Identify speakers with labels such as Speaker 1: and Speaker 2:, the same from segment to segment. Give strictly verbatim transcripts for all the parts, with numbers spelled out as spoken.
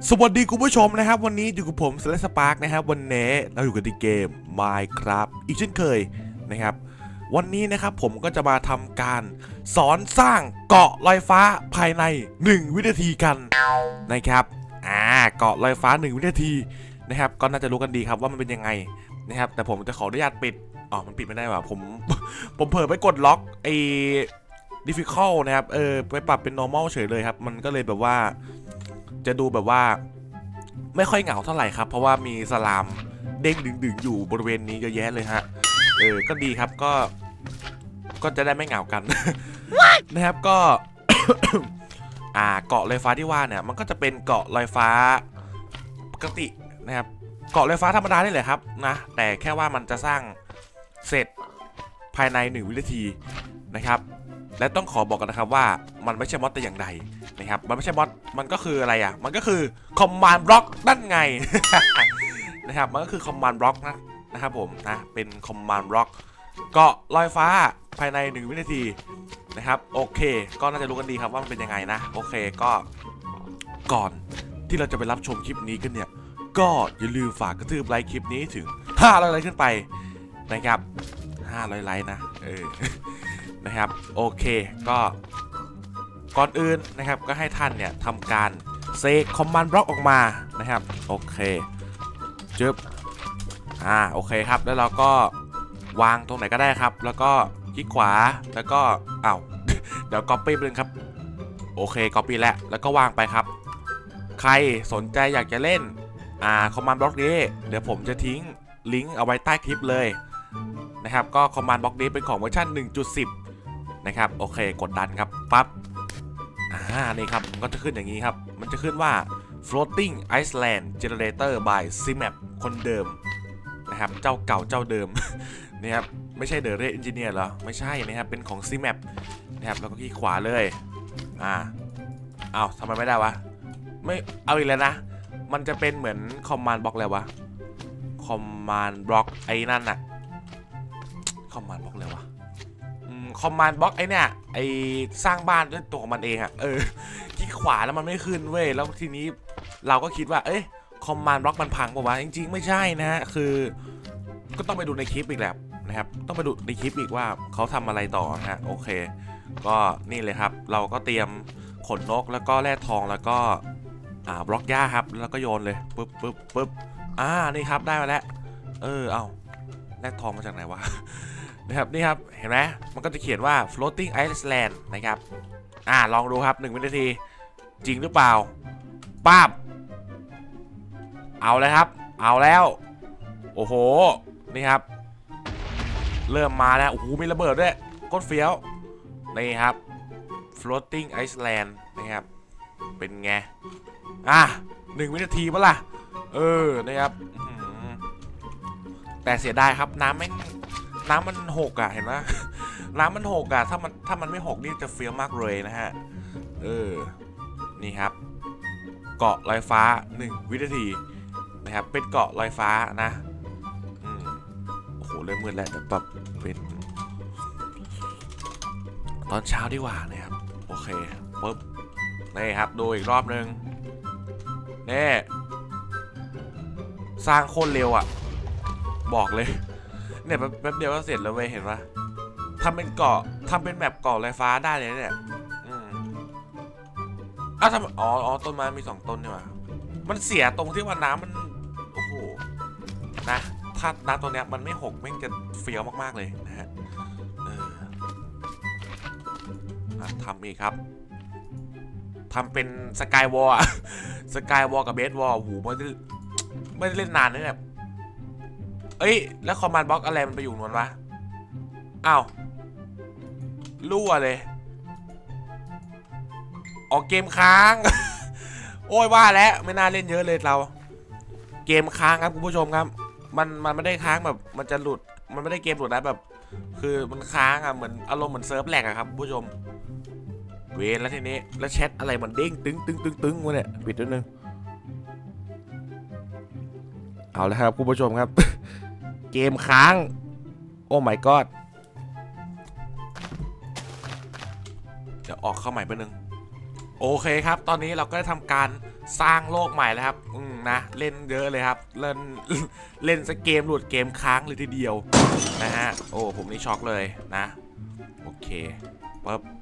Speaker 1: สวัสดีคุณผู้ชมนะครับวันนี้อยู่กับผมเซเลสปาร์กนะครับวันนี้เราอยู่กันที่เกม Minecraft อีกเช่นเคยนะครับวันนี้นะครับผมก็จะมาทำการสอนสร้างเกาะลอยฟ้าภายในหนึ่งวินาทีกันนะครับอ่าเกาะลอยฟ้าหนึ่งวินาทีนะครับก็น่าจะรู้กันดีครับว่ามันเป็นยังไงนะครับแต่ผมจะขออนุญาตปิดอ๋อมันปิดไม่ได้ว่ะผมผมเผลอไปกดล็อกไอ้ difficult นะครับเออไปปรับเป็น normal เฉยเลยครับมันก็เลยแบบว่าจะดูแบบว่าไม่ค่อยเหงาเท่าไหร่ครับเพราะว่ามีสลามเด้งดึงๆอยู่บริเวณนี้เยอะแยะเลยฮะเออก็ดีครับก็ก็จะได้ไม่เหงากัน นะครับก็ อ่าเกาะลอยฟ้าที่ว่าเนี่ยมันก็จะเป็นเกาะลอยฟ้าปกตินะครับเกาะลอยฟ้าธรรมดานี่แหละครับนะแต่แค่ว่ามันจะสร้างเสร็จภายในหนึ่งวินาทีนะครับและต้องขอบอกกันนะครับว่ามันไม่ใช่มอดแต่อย่างใดนะครับมันไม่ใช่มอดมันก็คืออะไรอ่ะมันก็คือคอมมานด์บล็อกนั่นไง นะครับมันก็คือคอมมานด์บล็อกนะนะครับผมนะเป็นคอมมานด์บล็อกเกาะลอยฟ้าภายในหนึ่งวินาทีนะครับโอเคก็น่าจะรู้กันดีครับว่ามันเป็นยังไงนะโอเคก็ก่อนที่เราจะไปรับชมคลิปนี้กันเนี่ยก็อย่าลืมฝากกระทืบไลค์คลิปนี้ถึงห้าร้อยไลค์ขึ้นไปนะครับห้าร้อยไลค์นะเออ นะครับโอเคก็ก่อนอื่นนะครับก็ให้ท่านเนี่ยทำการเซกคอมมานด์บล็อกออกมานะครับโอเคจึ๊บอ่าโอเคครับแล้วเราก็วางตรงไหนก็ได้ครับแล้วก็คลิกขวาแล้วก็อ้าว เดี๋ยวก๊อปปี้ไปเลยครับโอเคก๊อปปี้แล้วแล้วก็วางไปครับใครสนใจอยากจะเล่นอ่าคอมมานด์บล็อกนี้เดี๋ยวผมจะทิ้งลิงก์เอาไว้ใต้คลิปเลยนะครับก็คอมมานด์บล็อกนี้เป็นของเวอร์ชัน หนึ่งจุดสิบ นะครับโอเคกดดันครับปั๊บอ่านี่ครับก็จะขึ้นอย่างนี้ครับมันจะขึ้นว่า floating island generator by cmap คนเดิมนะครับเจ้าเก่าเจ้าเดิม นี่ครับไม่ใช่ The Red Engineer เหรอไม่ใช่นะครับเป็นของ cmap นะครับแล้วก็คลิกขวาเลยอ่าเอาทำไมไม่ได้วะไม่เอาอีกแล้วนะมันจะเป็นเหมือน command block แล้ววะ command block ไอ้นั่นน่ะ command block แล้ววะคอมมานด์บล็อกไอเนี่ยไอสร้างบ้านด้วยตัวของมันเองอะเออคลิกขวาแล้วมันไม่ขึ้นเว้ยแล้วทีนี้เราก็คิดว่าเอ้ยคอมมานด์บล็อกมันพังป่าววะจริงๆไม่ใช่นะฮะคือก็ต้องไปดูในคลิปอีกแล้วนะครับต้องไปดูในคลิปอีกว่าเขาทำอะไรต่อนะฮะโอเคก็นี่เลยครับเราก็เตรียมขนนกแล้วก็แร่ทองแล้วก็อ่าบล็อกหญ้าครับแล้วก็โยนเลยปึ๊บปึ๊บปึ๊บอ่านี่ครับได้มาแล้วเออเอาแร่ทองมาจากไหนวะนะครับนี่ครับเห็นไหมมันก็จะเขียนว่า floating island นะครับอ่าลองดูครับหนึ่งวินาทีจริงหรือเปล่าป้าบเอาเลยครับเอาแล้วโอ้โหนี่ครับเริ่มมาแล้วโอ้โหมีระเบิดด้วยก้นเฟี้ยวนี่ครับ floating island นะครับเป็นไงอ่ะหนึ่งวินาทีปะล่ะเออนะครับแต่เสียดายครับน้ำไม่น้ำมันหกอ่ะเห็นไหมน้ำมันหกอ่ะถ้ามันถ้ามันไม่หกนี่จะเฟี้ยวมากเลยนะฮะเออนี่ครับเกาะลอยฟ้าหนึ่งวินาทีนะครับเป็นเกาะลอยฟ้านะอืมโอ้โหเริ่มมืดแล้วแต่แบบเป็นตอนเช้าดีกว่านะครับโอเคปึ๊บนี่ครับดูอีกรอบนึงนี่สร้างโคตรเร็วอ่ะบอกเลยเนี่ยแป๊บเดียวก็เสร็จแล้วเว้ยเห็นปะทำเป็นเกาะทำเป็นแบบเกาะลอยฟ้าได้เลยเนี่ยอืมอ้าวทำอ๋ออ๋อต้นไม้มีสองต้นนี่หว่ามันเสียตรงที่ว่าน้ำมันโอ้โหนะถ้าน้ำตัวเนี้ยมันไม่หกแม่งจะเฟี้ยวมากๆเลยนะฮะเออทำอีกครับทำเป็นสกายวอลสกายวอลกับเบสวอลโอ้โหไม่ได้ไม่ได้เล่นนานเลยเนี่ยเอ้ยแล้วคอมมานด์บล็อกอะไรมันไปอยู่นวลวะอ้าวรั่วเลยออกเกมค้าง โอ้ยว่าแล้วไม่น่าเล่นเยอะเลยเราเกมค้างครับคุณผู้ชมครับมันมันไม่ได้ค้างแบบมันจะหลุดมันไม่ได้เกมหลุดนะแบบคือมันค้างอ่ะเหมือนอารมณ์เหมือนเซิร์ฟแหลกอะครับคุณผู้ชมเวรแล้วทีนี้แล้วแชทอะไรมันเด้งตึ้งตึ้งตึ้งตึ้งวะเนี่ยปิดนิดนึงเอาแล้วครับคุณผู้ชมครับ เกมค้างโอ้ my god เดี๋ยวออกเข้าใหม่ไปหนึ่งโอเคครับตอนนี้เราก็ได้ทำการสร้างโลกใหม่แล้วครับอืมนะเล่นเยอะเลยครับเล่นเล่นสเกมหลุดเกมค้างเลยทีเดียวนะฮะโอ้ผมนี่ช็อกเลยนะโอเคปึ๊บ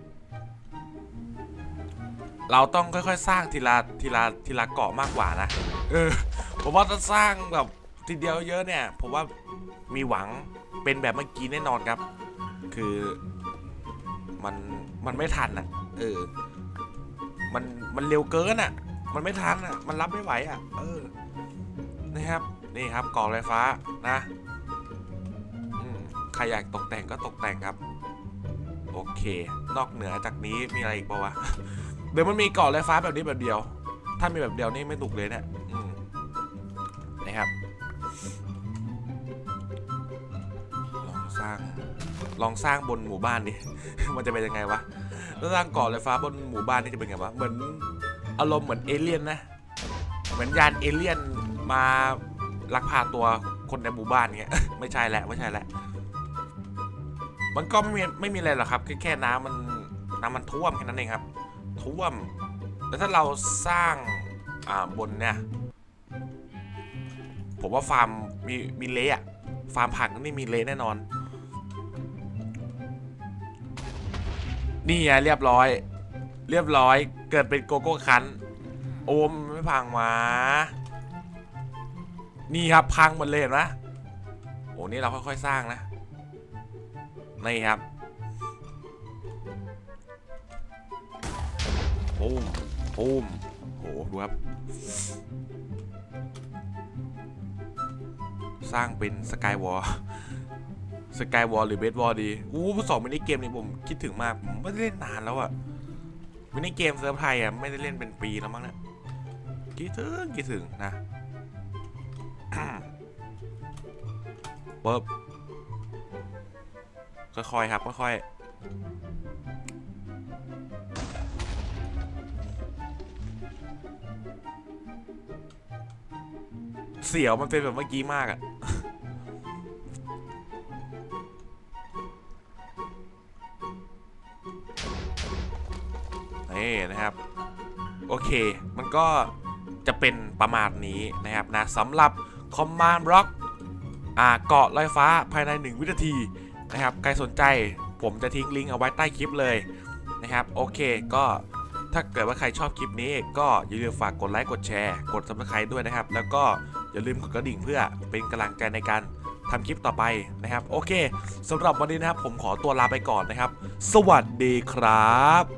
Speaker 1: เราต้องค่อยๆสร้างทีละทีละทีละเกาะมากกว่านะเออผมว่าถ้าสร้างแบบทีเดียวเยอะเนี่ยผมว่ามีหวังเป็นแบบเมื่อกี้แน่นอนครับคือมันมันไม่ทันอ่ะเออมันมันเร็วเกินอ่ะมันไม่ทันอ่ะมันรับไม่ไหวอ่ะเออนะครับนี่ครับก่อไฟฟ้านะอืมใครอยากตกแต่งก็ตกแต่งครับโอเคนอกเหนือจากนี้มีอะไรอีกป่าวะเดี๋ยวมันมีก่อไฟฟ้าแบบนี้แบบเดียวถ้ามีแบบเดียวนี่ไม่ถูกเลยเนี่ยอืมนะครับลองสร้างลองสร้างบนหมู่บ้านดิ มันจะเป็นยังไงวะแล้วสร้างก่อไฟฟ้าบนหมู่บ้านนี่จะเป็นไงวะเหมือนอารมณ์เหมือนเอเลี่ยนนะเหมือนยานเอเลี่ยนมาลักพาตัวคนในหมู่บ้านเงี้ย ไม่ใช่แหละไม่ใช่แหละมันก็ไม่มีไม่มีอะไรหรอกครับแค่แค่น้ำมันน้ำมันท่วมแค่นั้นเองครับท่วมแล้วถ้าเราสร้างอ่าบนเนี่ยผมว่าฟาร์มมีมีเละฟาร์มผักนี่มีเละแน่นอนนี่ไงเรียบร้อยเรียบร้อยเกิดเป็นโกโก้คันโอมไม่พังมานี่ครับพังหมดเลยเห็นไหมโอ้นี่เราค่อยๆสร้างนะนี่ครับปูมปูมโหดูครับสร้างเป็นสกายวอลสกายวอลหรือเบสบอลดีอู้สองมินิเกมนี้ผมคิดถึงมากผมไม่ได้เล่นนานแล้วอะมินิเกมเซิร์ฟไทยอะไม่ได้เล่นเป็นปีแล้วมั้งเนี่ยคิดถึงคิดถึงนะปึ๊บค่อยๆครับค่อยๆเสียวมันเป็นแบบเมื่อกี้มากอะนี่นะครับโอเคมันก็จะเป็นประมาณนี้นะครับนะสำหรับคอมมานด์บล็อกอ่าเกาะลอยฟ้าภายในหนึ่งวินาทีนะครับใครสนใจผมจะทิ้งลิงก์เอาไว้ใต้คลิปเลยนะครับโอเคก็ถ้าเกิดว่าใครชอบคลิปนี้ก็อย่าลืมฝากกดไลค์กดแชร์กด ซับสไครบ์ ด้วยนะครับแล้วก็อย่าลืมกดกระดิ่งเพื่อเป็นกำลังใจในการทำคลิปต่อไปนะครับโอเคสำหรับวันนี้นะครับผมขอตัวลาไปก่อนนะครับสวัสดีครับ